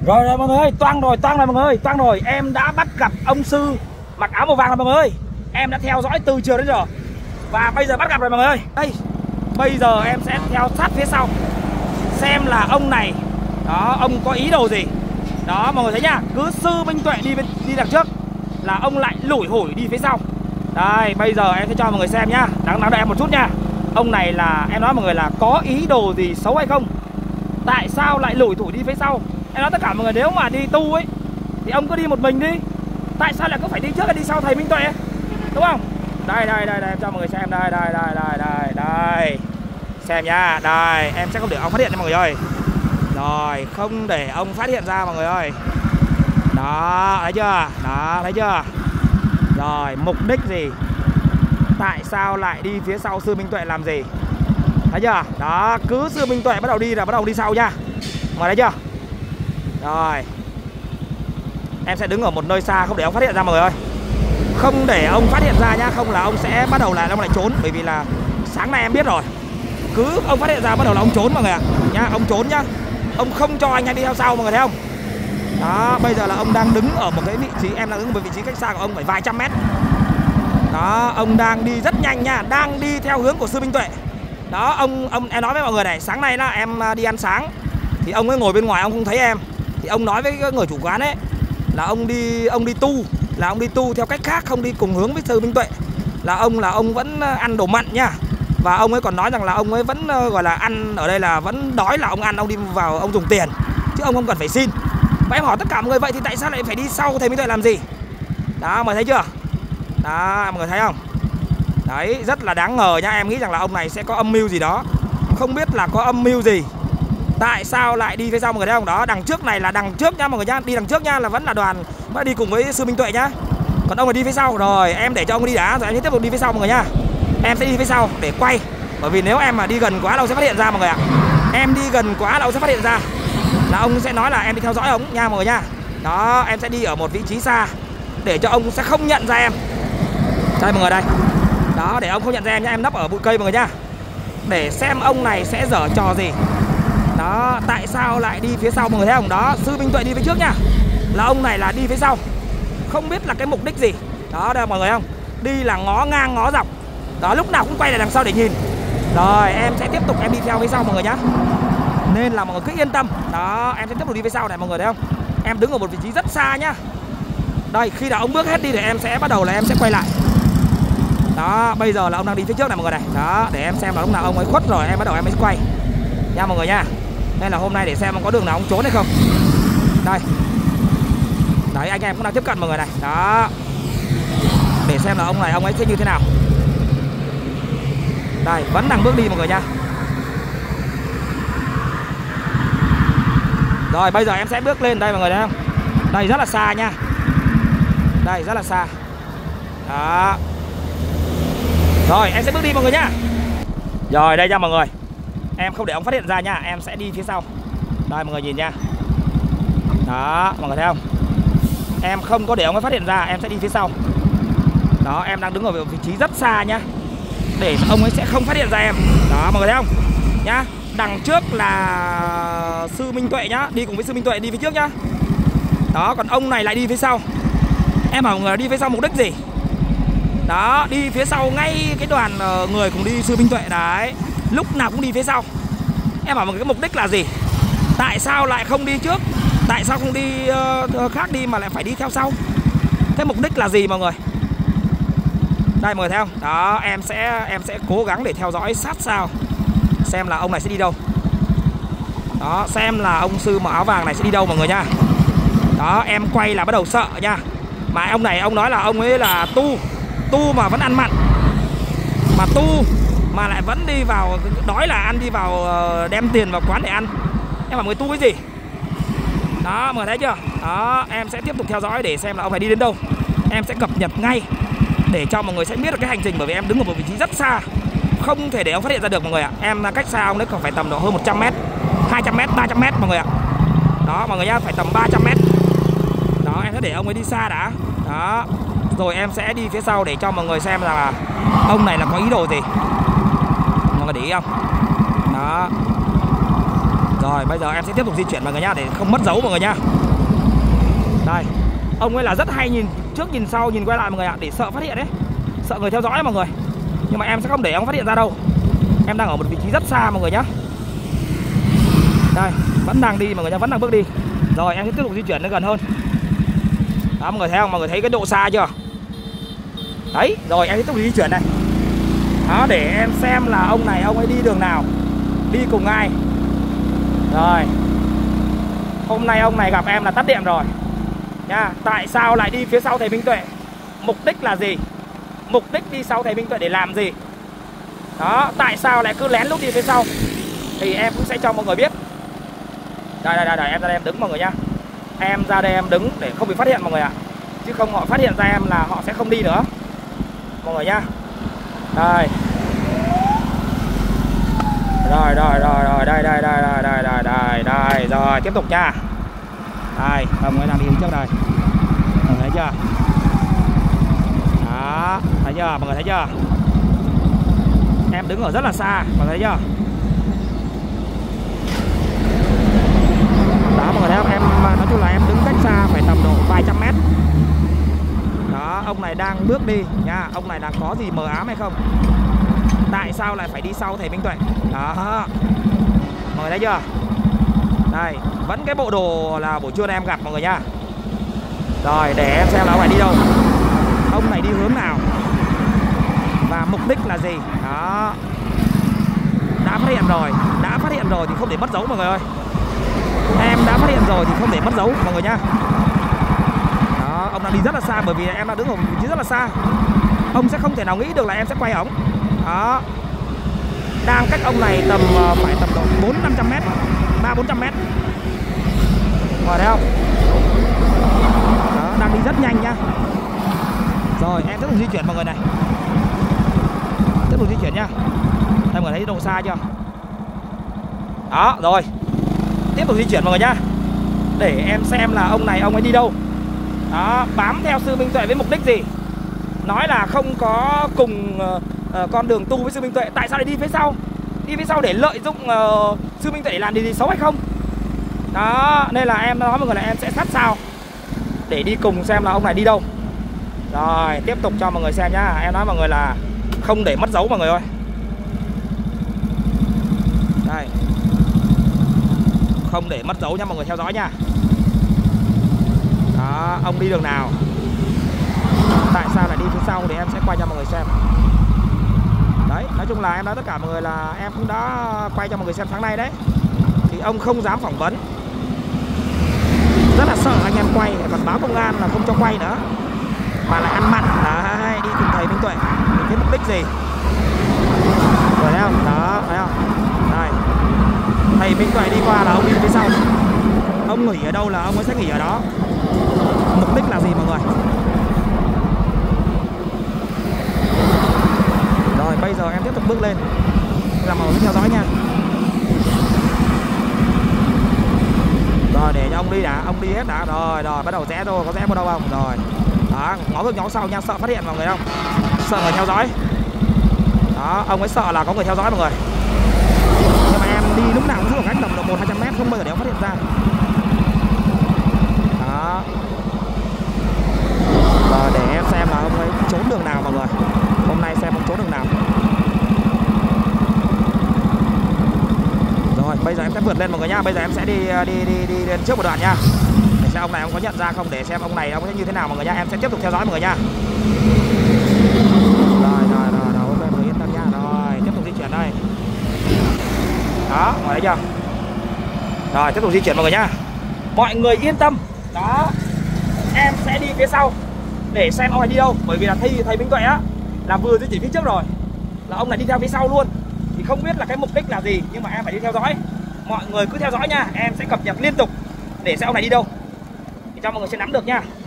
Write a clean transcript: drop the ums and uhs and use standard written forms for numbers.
Rồi mọi người ơi, toang rồi mọi người ơi, toang rồi. Em đã bắt gặp ông sư mặc áo màu vàng rồi mọi người ơi. Em đã theo dõi từ chiều đến giờ và bây giờ bắt gặp rồi mọi người ơi. Đây, bây giờ em sẽ theo sát phía sau xem là ông này đó, ông có ý đồ gì. Đó mọi người thấy nhá, cứ sư Minh Tuệ đi đằng trước là ông lại lủi hủi đi phía sau. Đây, bây giờ em sẽ cho mọi người xem nhá. Đáng đợi em một chút nha. Ông này là, em nói mọi người là có ý đồ gì xấu hay không? Tại sao lại lủi thủi đi phía sau? Em nói tất cả mọi người, nếu mà đi tu ấy thì ông cứ đi một mình đi. Tại sao lại cứ phải đi trước hay đi sau thầy Minh Tuệ? Đúng không? Đây, em cho mọi người xem. Đây. Xem nha. Đây, em sẽ không để ông phát hiện nha mọi người ơi. Rồi, không để ông phát hiện ra mọi người ơi. Đó, thấy chưa? Đó, thấy chưa? Rồi, mục đích gì? Tại sao lại đi phía sau sư Minh Tuệ làm gì? Thấy chưa? Đó, cứ sư Minh Tuệ bắt đầu đi là bắt đầu đi sau nha. Mọi người thấy chưa? Rồi, em sẽ đứng ở một nơi xa không để ông phát hiện ra mọi người ơi. Không để ông phát hiện ra nhá, không là ông sẽ bắt đầu là ông lại trốn. Bởi vì là sáng nay em biết rồi, cứ ông phát hiện ra bắt đầu là ông trốn mọi người ạ. Nhá, ông trốn nhá. Ông không cho anh đi theo sau mọi người thấy không? Đó, bây giờ là ông đang đứng ở một cái vị trí, em đang đứng ở một vị trí cách xa của ông phải vài trăm mét. Đó, ông đang đi rất nhanh nha, đang đi theo hướng của sư Minh Tuệ. Đó, ông em nói với mọi người này, sáng nay là em đi ăn sáng thì ông ấy ngồi bên ngoài, ông không thấy em. Thì ông nói với người chủ quán ấy là ông đi tu, là ông đi tu theo cách khác, không đi cùng hướng với sư Minh Tuệ. Là ông vẫn ăn đồ mặn nha. Và ông ấy còn nói rằng là ông ấy vẫn gọi là ăn ở đây là vẫn đói, là ông ăn, ông đi vào ông dùng tiền chứ ông không cần phải xin. Và em hỏi tất cả mọi người, vậy thì tại sao lại phải đi sau thầy Minh Tuệ làm gì? Đó, mọi người thấy chưa? Đó, mọi người thấy không? Đấy, rất là đáng ngờ nha. Em nghĩ rằng là ông này sẽ có âm mưu gì đó. Không biết là có âm mưu gì. Tại sao lại đi phía sau mọi người thấy không? Đó, đằng trước này là đằng trước nha mọi người nhá. Đi đằng trước nha là vẫn là đoàn vẫn đi cùng với sư Minh Tuệ nhá. Còn ông là đi phía sau. Rồi, em để cho ông đi đã, rồi em sẽ tiếp tục đi phía sau mọi người nhá. Em sẽ đi phía sau để quay. Bởi vì nếu em mà đi gần quá là ông sẽ phát hiện ra mọi người ạ. Em đi gần quá là ông sẽ phát hiện ra, là ông sẽ nói là em đi theo dõi ông nha mọi người nha. Đó, em sẽ đi ở một vị trí xa để cho ông sẽ không nhận ra em. Đây mọi người đây. Đó, để ông không nhận ra em nhá. Em nấp ở bụi cây mọi người nhá, để xem ông này sẽ giở trò gì. Đó, tại sao lại đi phía sau mọi người thấy không? Đó, sư Minh Tuệ đi phía trước nha, là ông này là đi phía sau. Không biết là cái mục đích gì. Đó, đây mọi người không? Đi là ngó ngang ngó dọc. Đó, lúc nào cũng quay lại đằng sau để nhìn. Rồi, em sẽ tiếp tục em đi theo phía sau mọi người nhá. Nên là mọi người cứ yên tâm. Đó, em sẽ tiếp tục đi phía sau này mọi người thấy không? Em đứng ở một vị trí rất xa nhá. Đây, khi nào ông bước hết đi thì em sẽ bắt đầu là em sẽ quay lại. Đó, bây giờ là ông đang đi phía trước này mọi người này. Đó, để em xem là lúc nào ông ấy khuất rồi em bắt đầu em mới quay nha mọi người nha. Nên là hôm nay để xem có đường nào ông trốn hay không. Đây. Đấy, anh em cũng đang tiếp cận mọi người này. Đó, để xem là ông này ông ấy sẽ như thế nào. Đây, vẫn đang bước đi mọi người nha. Rồi, bây giờ em sẽ bước lên đây mọi người thấy không? Đây, rất là xa nha. Đây, rất là xa. Đó. Rồi, em sẽ bước đi mọi người nhá. Rồi, đây nha mọi người. Em không để ông phát hiện ra nha, em sẽ đi phía sau. Đây mọi người nhìn nha. Đó, mọi người thấy không? Em không có để ông ấy phát hiện ra, em sẽ đi phía sau. Đó, em đang đứng ở vị trí rất xa nhá, để ông ấy sẽ không phát hiện ra em. Đó, mọi người thấy không? Nhá, đằng trước là sư Minh Tuệ nhá, đi cùng với sư Minh Tuệ đi phía trước nhá. Đó, còn ông này lại đi phía sau. Em bảo mọi người đi phía sau mục đích gì? Đó, đi phía sau ngay cái đoàn người cùng đi sư Minh Tuệ đấy, lúc nào cũng đi phía sau. Em bảo mọi người cái mục đích là gì? Tại sao lại không đi trước? Tại sao không đi khác đi mà lại phải đi theo sau? Thế mục đích là gì mọi người? Đây mọi người thấy không? Đó, em sẽ cố gắng để theo dõi sát sao xem là ông này sẽ đi đâu. Đó, xem là ông sư mặc áo vàng này sẽ đi đâu mọi người nha. Đó, em quay là bắt đầu sợ nha. Mà ông này ông nói là ông ấy là tu mà vẫn ăn mặn. Mà tu mà lại vẫn đi vào đói là ăn, đi vào đem tiền vào quán để ăn. Em bảo người tu cái gì? Đó, mọi người thấy chưa? Đó, em sẽ tiếp tục theo dõi để xem là ông này đi đến đâu. Em sẽ cập nhật ngay để cho mọi người sẽ biết được cái hành trình, bởi vì em đứng ở một vị trí rất xa, không thể để ông phát hiện ra được mọi người ạ. Em cách xa ông đấy còn phải tầm độ hơn 100 m, 200 m, 300 m mọi người ạ. Đó mọi người nhá, phải tầm 300 m. Đó, em sẽ để ông ấy đi xa đã. Đó, rồi em sẽ đi phía sau để cho mọi người xem là ông này là có ý đồ gì. Mọi người để ý không? Đó. Rồi bây giờ em sẽ tiếp tục di chuyển mọi người nhá, để không mất dấu mọi người nhá. Đây, ông ấy là rất hay nhìn trước nhìn sau, nhìn quay lại mọi người ạ, để sợ phát hiện đấy, sợ người theo dõi mọi người. Nhưng mà em sẽ không để ông phát hiện ra đâu. Em đang ở một vị trí rất xa mọi người nhá. Đây, vẫn đang đi mọi người nhá, vẫn đang bước đi. Rồi em sẽ tiếp tục di chuyển đến gần hơn. Đó mọi người thấy không? Mọi người thấy cái độ xa chưa? Đấy, rồi em sẽ tiếp tục di chuyển này. Đó, để em xem là ông này ông ấy đi đường nào, đi cùng ai. Rồi, hôm nay ông này gặp em là tắt điện rồi nha. Tại sao lại đi phía sau thầy Minh Tuệ? Mục đích là gì? Mục đích đi sau thầy Minh Tuệ để làm gì? Đó, tại sao lại cứ lén lút đi phía sau? Thì em cũng sẽ cho mọi người biết. Đây, em ra đây em đứng mọi người nha. Em ra đây em đứng để không bị phát hiện mọi người ạ. Chứ không họ phát hiện ra em là họ sẽ không đi nữa mọi người nha. Đây. Rồi, đây, rồi, tiếp tục nha. Đây, ông ấy đang đi hướng trước đây. Mọi người thấy chưa? Đó, thấy chưa? Mọi người thấy chưa? Em đứng ở rất là xa, mọi người thấy chưa? Đó, mọi người thấy không? Em nói chung là em đứng cách xa phải tầm độ vài trăm mét. Đó, ông này đang bước đi nha. Ông này đang có gì mờ ám hay không? Tại sao lại phải đi sau thầy Minh Tuệ? Đó, mọi người thấy chưa? Đây, vẫn cái bộ đồ là buổi trưa này em gặp mọi người nha. Rồi, để em xem là ông này đi đâu, ông này đi hướng nào, và mục đích là gì. Đó, đã phát hiện rồi thì không để mất dấu mọi người ơi. Em đã phát hiện rồi thì không để mất dấu mọi người nha. Đó, ông đang đi rất là xa, bởi vì em đang đứng ở một vị trí rất là xa. Ông sẽ không thể nào nghĩ được là em sẽ quay ổng. Đó, đang cách ông này tầm phải tầm độ 400-500 mét, 300-400 mét. Rồi thấy không? Đó, đang đi rất nhanh nha. Rồi em tiếp tục di chuyển mọi người này. Tiếp tục di chuyển nha. Em có thấy độ xa chưa? Đó, rồi tiếp tục di chuyển mọi người nhá, để em xem là ông này ông ấy đi đâu. Đó, bám theo sư Minh Tuệ với mục đích gì? Nói là không có cùng con đường tu với sư Minh Tuệ. Tại sao lại đi phía sau? Đi phía sau để lợi dụng sư Minh Tuệ để làm gì xấu hay không? Đó, nên là em nói mọi người là em sẽ sát sao để đi cùng xem là ông này đi đâu. Rồi, tiếp tục cho mọi người xem nhá. Em nói mọi người là không để mất dấu mọi người ơi. Đây, không để mất dấu nha mọi người, theo dõi nha. Đó, ông đi đường nào, tại sao lại đi phía sau, để em sẽ quay cho mọi người xem. Đấy, nói chung là em nói tất cả mọi người là em cũng đã quay cho mọi người xem sáng nay đấy. Thì ông không dám phỏng vấn, rất là sợ anh em quay, còn báo công an là không cho quay nữa, mà lại ăn mặn. Đấy, đi cùng thầy Minh Tuệ cái mục đích gì? Rồi thấy không? Đó, thấy không? Đây, thầy Minh Tuệ đi qua là ông đi phía sau. Ông nghỉ ở đâu là ông ấy sẽ nghỉ ở đó. Mục đích là gì mọi người? Rồi bây giờ em tiếp tục bước lên, làm mọi người theo dõi nha. Rồi để cho ông đi đã, ông đi hết đã. Rồi bắt đầu rẽ thôi, có rẽ vào đâu không? Rồi đó, ngó trước ngó sau nha, sợ phát hiện mọi người không? Sợ người theo dõi. Đó, ông ấy sợ là có người theo dõi mọi người. Nhưng mà em đi lúc nào cũng giữ cách tầm độ 100-200 mét, không bao giờ để ông phát hiện ra. Đó. Và để em xem là ông ấy trốn đường nào mọi người. Hôm nay xem ông trốn đường nào. Rồi bây giờ em sẽ vượt lên mọi người nha. Bây giờ em sẽ đi lên trước một đoạn nha, để xem ông này ông có nhận ra không, để xem ông này ông sẽ như thế nào mọi người nha. Em sẽ tiếp tục theo dõi mọi người nha. Rồi ok mọi người yên tâm nha. Rồi tiếp tục di chuyển đây. Đó, mọi người thấy chưa? Rồi tiếp tục di chuyển mọi người nhá. Mọi người yên tâm. Đó, em sẽ đi phía sau để xem ông này đi đâu. Bởi vì là thầy Minh Tuệ á là vừa di chuyển phía trước rồi, là ông này đi theo phía sau luôn. Thì không biết là cái mục đích là gì, nhưng mà em phải đi theo dõi. Mọi người cứ theo dõi nha, em sẽ cập nhật liên tục để xem ông này đi đâu, để cho mọi người sẽ nắm được nha.